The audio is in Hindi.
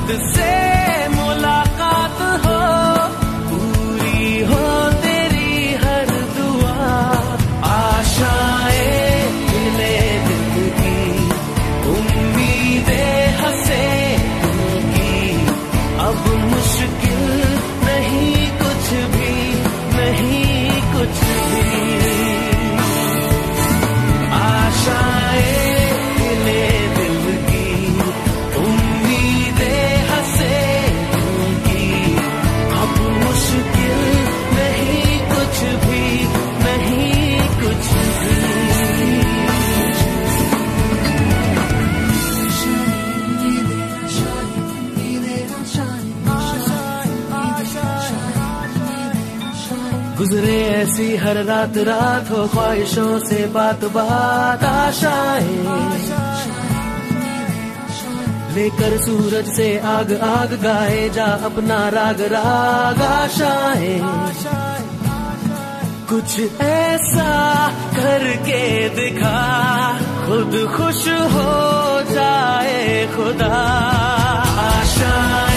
से मुलाकात हो, पूरी हो तेरी हर दुआ। आशाएं मिले दिल की, उम्मीदें हंसे दिल की, अब मुश्किल नहीं कुछ भी, नहीं कुछ भी। आशाएं मिले दिल की, उम्मीदें हंसे दिल की, अब मुश्किल नहीं कुछ भी, नहीं कुछ भी। गुजरे ऐसी हर रात रात, हो ख्वाहिशों से बात बात। आशाएं लेकर सूरज से आग आग, गाए जा अपना राग राग। आशाएं कुछ ऐसा करके दिखा, खुद खुश हो जाए खुदा। आशा